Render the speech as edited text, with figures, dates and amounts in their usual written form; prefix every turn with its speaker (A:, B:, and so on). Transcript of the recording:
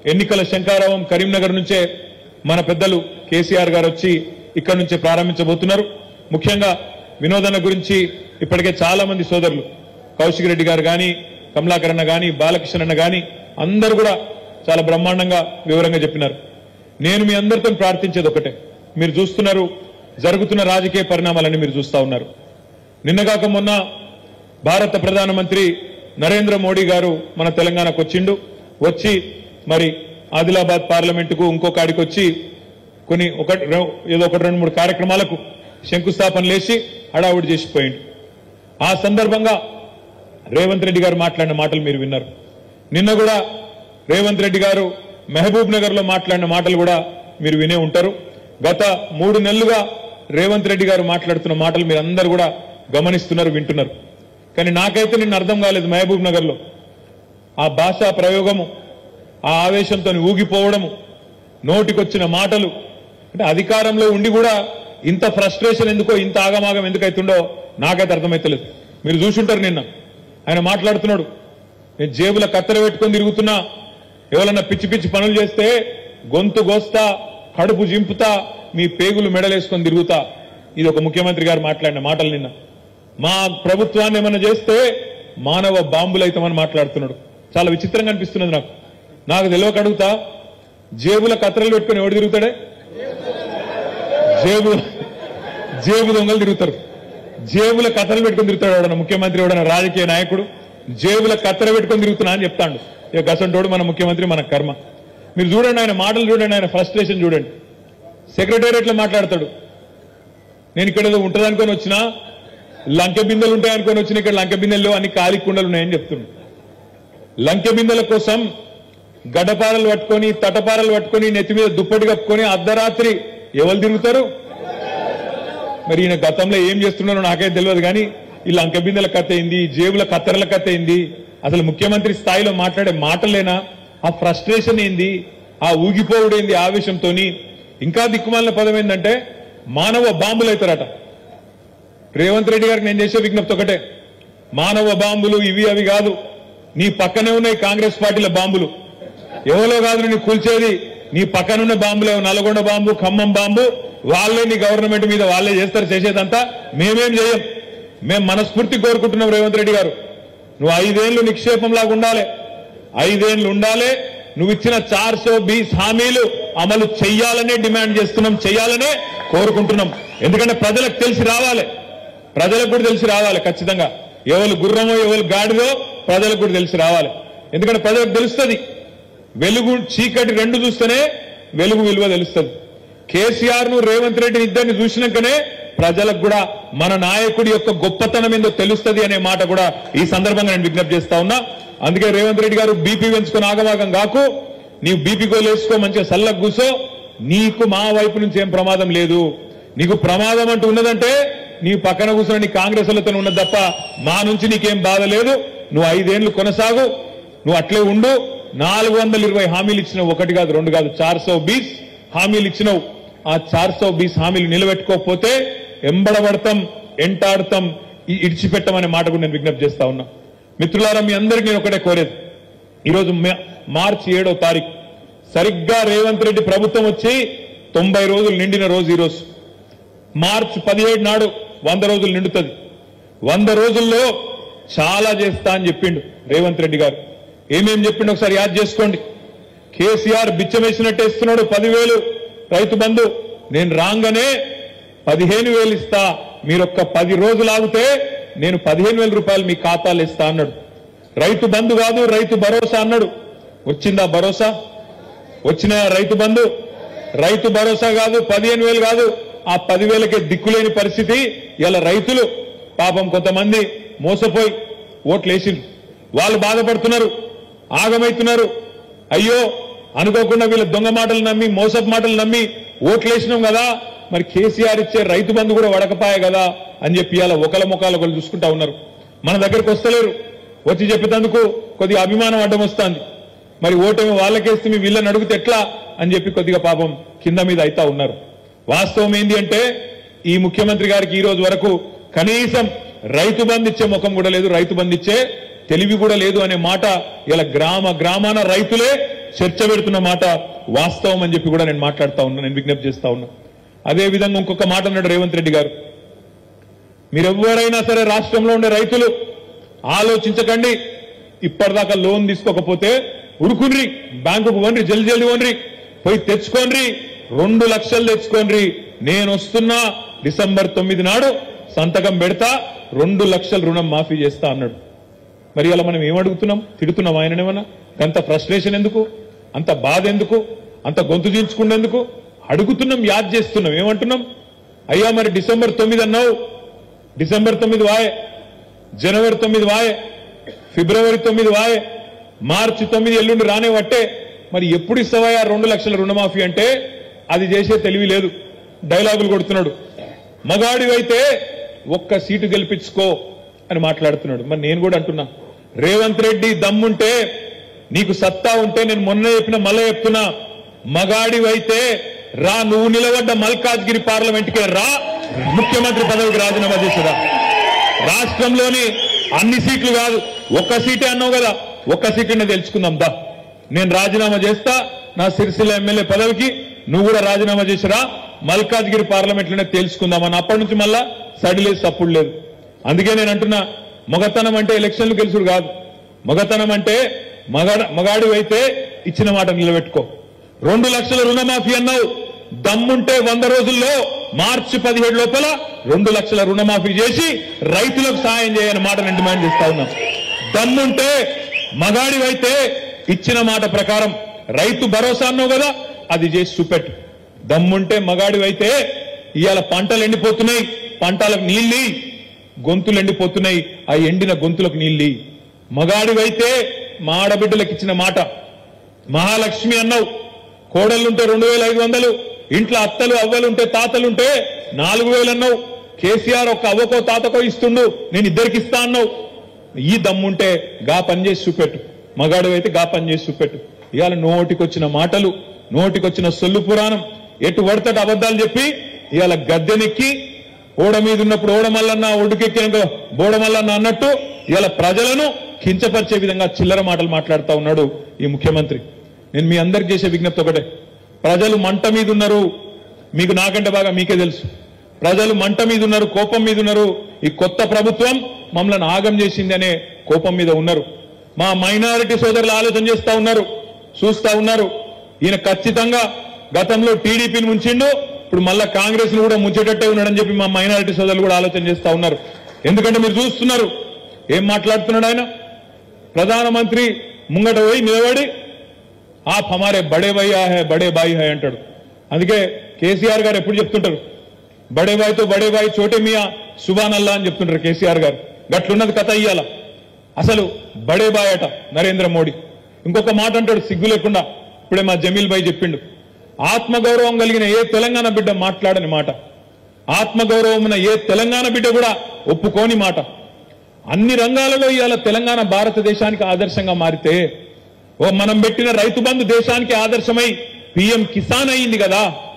A: ఎన్నికల శంకారావం కరీంనగర్ నుంచే మన పెద్దలు కేసీఆర్ గారు వచ్చి ఇక్కడ నుంచే ప్రారంభించబోతున్నారు. ముఖ్యంగా వినోదన గురించి ఇప్పటికే చాలా మంది సోదరులు కౌశిక్ రెడ్డి గారు గాని, కమలాకర్ అన్న గాని, బాలకృష్ణ అన్న గాని అందరూ కూడా చాలా బ్రహ్మాండంగా వివరంగా చెప్పినారు. నేను మీ అందరితో ప్రార్థించేది ఒకటే, మీరు చూస్తున్నారు జరుగుతున్న రాజకీయ పరిణామాలన్నీ మీరు చూస్తా ఉన్నారు. నిన్నగాక మొన్న భారత ప్రధానమంత్రి నరేంద్ర మోడీ గారు మన తెలంగాణకు వచ్చిండు. వచ్చి మరి ఆదిలాబాద్ పార్లమెంటుకు ఇంకో కాడికి వచ్చి ఏదో ఒకటి 2-3 కార్యక్రమాలకు శంకుస్థాపన లేచి హడావుడి చేసిపోయిండు. ఆ సందర్భంగా రేవంత్ రెడ్డి గారు మాట్లాడిన మాటలు మీరు విన్నారు. నిన్న కూడా రేవంత్ రెడ్డి గారు మహబూబ్ నగర్ లో మాట్లాడిన మాటలు కూడా మీరు వినే ఉంటారు. గత 3 నెలలుగా రేవంత్ రెడ్డి గారు మాట్లాడుతున్న మాటలు మీరందరూ కూడా గమనిస్తున్నారు, వింటున్నారు. కానీ నాకైతే నిన్న అర్థం కాలేదు. మహబూబ్ నగర్ లో ఆ భాషా ప్రయోగము, ఆ ఆవేశంతో ఊగిపోవడము, నోటికొచ్చిన మాటలు, అంటే అధికారంలో ఉండి కూడా ఇంత ఫ్రస్ట్రేషన్ ఎందుకో, ఇంత ఆగమాగం ఎందుకైతుండో నాకైతే అర్థమైతలేదు. మీరు చూసుంటారు నిన్న ఆయన మాట్లాడుతున్నాడు, నేను జేబుల కత్తెర పెట్టుకొని తిరుగుతున్నా, ఎవరన్నా పిచ్చి పిచ్చి పనులు చేస్తే గొంతు గోస్తా, కడుపు జింపుతా, మీ పేగులు మెడలేసుకొని తిరుగుతా. ఇది ఒక ముఖ్యమంత్రి గారు మాట్లాడిన మాటలు. నిన్న మా ప్రభుత్వాన్ని ఏమన్నా చేస్తే మానవ బాంబులైతామని మాట్లాడుతున్నాడు. చాలా విచిత్రంగా అనిపిస్తున్నది నాకు తెలియక అడుగుతా, జేబుల కత్తెరలు పెట్టుకుని ఎవడు తిరుగుతాడే? జేబు దొంగలు తిరుగుతారు. జేబుల కత్తెరలు పెట్టుకుని తిరుగుతాడు ఎవడన్నా ముఖ్యమంత్రి, ఎవడన్నా రాజకీయ నాయకుడు జేబుల కత్తెర పెట్టుకుని తిరుగుతున్నా అని చెప్తాడు. ఇక గసంటోడు మన ముఖ్యమంత్రి, మన కర్మ. మీరు చూడండి, ఆయన మాటలు చూడండి, ఆయన ఫ్రస్ట్రేషన్ చూడండి. సెక్రటేరియట్ లో మాట్లాడతాడు, నేను ఇక్కడ ఏదో ఉంటుందనుకొని వచ్చినా, లంకె బిందెలు ఉంటాయనుకొని వచ్చిన, ఇక్కడ లంకె బిందెల్లో అన్ని ఖాళీ కుండలు ఉన్నాయని చెప్తుండు. లంకె బిందెల కోసం గడ్డపారలు పట్టుకొని, తటపారలు పట్టుకొని, నెత్తి మీద దుప్పటి కప్పుకొని అర్ధరాత్రి ఎవరు తిరుగుతారు? మరి ఈయన గతంలో ఏం చేస్తున్నారో నాకైతే తెలియదు. కానీ ఈ లంకె బిందెల కథ ఏంది, జేబుల కత్తెరల కథ ఏంది, అసలు ముఖ్యమంత్రి స్థాయిలో మాట్లాడే మాటలేనా? ఆ ఫ్రస్ట్రేషన్ ఏంది, ఆ ఊగిపోవుడేంది ఆవేశంతో? ఇంకా దిక్కుమాలిన పదం ఏంటంటే మానవ బాంబులు అవుతారట. రేవంత్ రెడ్డి గారికి నేను చేసే విజ్ఞప్తి ఒకటే, మానవ బాంబులు ఇవి అవి కాదు, నీ పక్కనే ఉన్నాయి కాంగ్రెస్ పార్టీల బాంబులు. ఎవరో కాదు నీ కూల్చేది, నీ పక్కనున్న బాంబులే. నల్గొండ బాంబు, ఖమ్మం బాంబు, వాళ్ళే నీ గవర్నమెంట్ మీద వాళ్ళే చేస్తారు. చేసేదంతా మేమేం చేయం. మేము మనస్ఫూర్తి కోరుకుంటున్నాం రేవంత్ రెడ్డి గారు, నువ్వు 5 ఏళ్లు నిక్షేపంలాగా ఉండాలి, 5 ఏళ్లు ఉండాలి. నువ్వు ఇచ్చిన 420 హామీలు అమలు చెయ్యాలనే డిమాండ్ చేస్తున్నాం, చెయ్యాలనే కోరుకుంటున్నాం. ఎందుకంటే ప్రజలకు తెలిసి రావాలి, ప్రజలకు కూడా తెలిసి రావాలి. ఖచ్చితంగా ఎవరు గుర్రమో ఎవరు గాడిదో ప్రజలకు కూడా తెలిసి రావాలి. ఎందుకంటే ప్రజలకు తెలుస్తుంది, వెలుగు చీకటి రెండు చూస్తేనే వెలుగు విలువ తెలుస్తుంది. కేసీఆర్ ను రేవంత్ రెడ్డిని ఇద్దరిని చూసినాకనే ప్రజలకు కూడా మన నాయకుడి యొక్క గొప్పతనం ఏందో తెలుస్తుంది అనే మాట కూడా ఈ సందర్భంగా నేను విజ్ఞప్తి చేస్తా ఉన్నా. అందుకే రేవంత్ రెడ్డి గారు బీపీ పెంచుకొని ఆగమాగం కాకు, నీవు బీపీ గోలు వేసుకో, మంచిగా సల్లకు కూసో, నీకు మా వైపు నుంచి ఏం ప్రమాదం లేదు. నీకు ప్రమాదం అంటూ ఉన్నదంటే నీ పక్కన కూర్చొని నీ కాంగ్రెస్ లతో ఉన్నది తప్ప మా నుంచి నీకేం బాధ లేదు. నువ్వు 5 ఏళ్లు కొనసాగు, నువ్వు అట్లే ఉండు. 420 హామీలు ఇచ్చినావు, 1 కాదు 2 కాదు, 420 హామీలు ఇచ్చినావు. ఆ 420 హామీలు నిలబెట్టుకోకపోతే ఎంబడబడతాం, ఎంటాడతాం, ఇడిచిపెట్టమనే మాట కూడా నేను విజ్ఞప్తి చేస్తా ఉన్నా. మిత్రులారా, మీ అందరికీ నేను ఒకటే కోరేది, ఈరోజు మార్చి 7వ తారీఖు సరిగ్గా రేవంత్ రెడ్డి ప్రభుత్వం వచ్చి 90 రోజులు నిండిన రోజు ఈరోజు. మార్చి 17 నాడు 100 రోజులు నిండుతుంది. 100 రోజుల్లో చాలా చేస్తా అని చెప్పిండు రేవంత్ రెడ్డి గారు. ఏమేం చెప్పిండు ఒకసారి యాద్ చేసుకోండి. కేసీఆర్ బిచ్చమేసినట్టు ఇస్తున్నాడు 10,000 రైతు బంధు, నేను రాగానే 15,000 ఇస్తా, మీరొక్క 10 రోజులు ఆగితే నేను 15,000 రూపాయలు మీ ఖాతాలు ఇస్తా అన్నాడు. రైతు బంధు కాదు, రైతు భరోసా అన్నాడు. వచ్చిందా భరోసా? వచ్చిన రైతు బంధు, రైతు భరోసా కాదు, 15,000 కాదు, ఆ 10,000కే దిక్కులేని పరిస్థితి. ఇలా రైతులు పాపం కొంతమంది మోసపోయి ఓట్లేసిండ్రు, వాళ్ళు బాధపడుతున్నారు, ఆగమైతున్నారు. అయ్యో అనుకోకుండా వీళ్ళ దొంగ మాటలు నమ్మి, మోసపు మాటలు నమ్మి ఓట్లేసినాం కదా, మరి కేసీఆర్ ఇచ్చే రైతు బంధు కూడా వడకపాయ కదా అని చెప్పి ఇలా ఒకళ్ళ ముఖాలు ఒకళ్ళు చూసుకుంటా ఉన్నారు. మన దగ్గరకు వస్తలేరు, వచ్చి చెప్పేందుకు కొద్దిగా అభిమానం అడ్డం వస్తుంది. మరి ఓటేమో వాళ్ళకేస్తే మీ వీళ్ళని అడిగితే ఎట్లా అని చెప్పి కొద్దిగా పాపం కింద మీద అయితా ఉన్నారు. వాస్తవం ఏంది అంటే ఈ ముఖ్యమంత్రి గారికి ఈ రోజు వరకు కనీసం రైతు బంధు ఇచ్చే ముఖం కూడా లేదు, రైతు బంధు ఇచ్చే తెలివి కూడా లేదు అనే మాట ఇలా గ్రామాన రైతులే చర్చ పెడుతున్న మాట వాస్తవం అని చెప్పి కూడా నేను మాట్లాడుతా ఉన్నా, నేను విజ్ఞప్తి చేస్తా ఉన్నా. అదే విధంగా ఇంకొక మాట అన్నాడు రేవంత్ రెడ్డి గారు, మీరెవ్వరైనా సరే రాష్ట్రంలో ఉండే రైతులు ఆలోచించకండి, ఇప్పటిదాకా లోన్ తీసుకోకపోతే ఉరుకున్రి, బ్యాంకుకు వన్రి, జల్దీ వన్రి, పోయి తెచ్చుకోండి, 2 లక్షలు తెచ్చుకోండి, నేను వస్తున్నా డిసెంబర్ 9 నాడు సంతకం పెడతా, 2 లక్షల రుణం మాఫీ చేస్తా అన్నాడు. మరి అలా మనం ఏమడుగుతున్నాం? తిడుతున్నాం ఆయననేమన్నా? అంత ఫ్రస్ట్రేషన్ ఎందుకు, అంత బాధ ఎందుకు, అంత గొంతు దించుకునేందుకు? అడుగుతున్నాం, యాద్ చేస్తున్నాం. ఏమంటున్నాం? అయ్యా మరి డిసెంబర్ 9 అన్నావు, డిసెంబర్ 9 వాయే, జనవరి 9 వాయే, ఫిబ్రవరి 9 వాయే, మార్చి 9 ఎల్లుండి రానే వట్టే, మరి ఎప్పుడు ఇస్తావా 2 లక్షల రుణమాఫీ అంటే అది చేసే తెలివి లేదు, డైలాగులు కొడుతున్నాడు. మగాడివైతే ఒక్క సీటు గెలిపించుకో అని మాట్లాడుతున్నాడు. మరి నేను కూడా అంటున్నా, రేవంత్ రెడ్డి దమ్ముంటే, నీకు సత్తా ఉంటే, నేను మొన్న చెప్పిన మళ్ళీ చెప్తున్నా, మగాడివైతే రా, నువ్వు నిలబడ్డ మల్కాజ్గిరి పార్లమెంట్కే రా, ముఖ్యమంత్రి పదవికి రాజీనామా చేసేదా. రాష్ట్రంలోని అన్ని సీట్లు కాదు, ఒక్క సీటే అన్నావు కదా, ఒక్క సీట్లనే తెలుసుకుందాం దా. నేను రాజీనామా చేస్తా నా సిరిసిల్ల ఎమ్మెల్యే పదవికి, నువ్వు కూడా రాజీనామా చేసిరా, మల్కాజ్గిరి పార్లమెంట్లోనే తెలుసుకుందామని. అప్పటి నుంచి మళ్ళా సడిలేదు, సప్పుడు లేదు. అందుకే నేను అంటున్నా, మగతనం అంటే ఎలక్షన్లు గెలుచుడు కాదు, మగతనం అంటే మగాడివైతే ఇచ్చిన మాట నిలబెట్టుకో. 2 లక్షల రుణమాఫీ అన్నావు, దమ్ముంటే 100 రోజుల్లో మార్చి 17 లోపల 2 లక్షల రుణమాఫీ చేసి రైతులకు సాయం చేయని మాట నేను డిమాండ్ చేస్తా ఉన్నాం. దమ్ముంటే మగాడివైతే ఇచ్చిన మాట ప్రకారం రైతు భరోసా అన్నావు కదా, అది చేసి చూపెట్టు. దమ్ముంటే మగాడివైతే ఇవాళ పంటలు ఎండిపోతున్నాయి, పంటలకు నీళ్ళి, గొంతులు ఎండిపోతున్నాయి, ఆ ఎండిన గొంతులకు నీళ్ళి. మగాడివైతే మా ఆడబిడ్డలకు ఇచ్చిన మాట, మహాలక్ష్మి అన్నావు, కోడళ్లుంటే 2500, ఇంట్లో అత్తలు అవ్వలుంటే తాతలుంటే 4000 అన్నావు. కేసీఆర్ ఒక అవ్వకో తాతకో ఇస్తుండు, నేను ఇద్దరికి ఇస్తా అన్నావు. ఈ దమ్ముంటే గా పని చేసి చూపెట్టు, మగాడివైతే గా పని చేసి చూపెట్టు. ఇవాళ నోటికొచ్చిన మాటలు, నోటికొచ్చిన సొల్లు పురాణం, ఎటు పడతట అబద్దాలు చెప్పి ఇవాళ గద్దెనెక్కి ఓడ మీద ఉన్నప్పుడు ఓడమల్లన్న, ఒడ్డుకెక్కినాక బోడమల్లన్న అన్నట్టు ఇవాళ ప్రజలను కించపరిచే విధంగా చిల్లర మాటలు మాట్లాడుతూ ఉన్నాడు ఈ ముఖ్యమంత్రి. నేను మీ అందరికి చేసే విజ్ఞప్తి ఒకటే, ప్రజలు మంట మీద ఉన్నారు, మీకు నాకంటే బాగా మీకే తెలుసు. ప్రజలు మంట మీద ఉన్నారు, కోపం మీద ఉన్నారు. ఈ కొత్త ప్రభుత్వం మమ్మల్ని ఆగం చేసింది అనే కోపం మీద ఉన్నారు. మా మైనారిటీ సోదరులు ఆలోచన చేస్తా ఉన్నారు, చూస్తా ఉన్నారు. ఈయన ఖచ్చితంగా గతంలో టీడీపీని ముంచిండు, ఇప్పుడు మళ్ళా కాంగ్రెస్ ను కూడా ముంచేటట్టే ఉన్నాడని చెప్పి మా మైనారిటీ సోదరులు కూడా ఆలోచన చేస్తా ఉన్నారు. ఎందుకంటే మీరు చూస్తున్నారు ఏం మాట్లాడుతున్నాడు ఆయన. ప్రధానమంత్రి ముంగట పోయి నిలబడి आप हमारे बड़े भैया है बड़े भाई है అంటాడు. అందుకే కేసీఆర్ గారు ఎప్పుడు చెప్తుంటారు, బడే భాయ్ తో బడే భాయ్ చోటే మియా సుబాన్ అల్లా అని చెప్తుంటారు కేసీఆర్ గారు. గట్లున్నది కథ ఇయ్యాల. అసలు బడే భాయ్ అట నరేంద్ర మోడీ. ఇంకొక మాట అంటాడు సిగ్గు లేకుండా, ఇప్పుడే మా జమీల్ భాయ్ చెప్పిండు, ఆత్మగౌరవం కలిగిన ఏ తెలంగాణ బిడ్డ మాట్లాడని మాట, ఆత్మగౌరవం ఉన్న ఏ తెలంగాణ బిడ్డ కూడా ఒప్పుకోని మాట. అన్ని రంగాలలో ఇవాళ తెలంగాణ భారతదేశానికి ఆదర్శంగా మారితే, మనం పెట్టిన రైతు బంధు దేశానికి ఆదర్శమై పీఎం కిసాన్ అయింది కదా.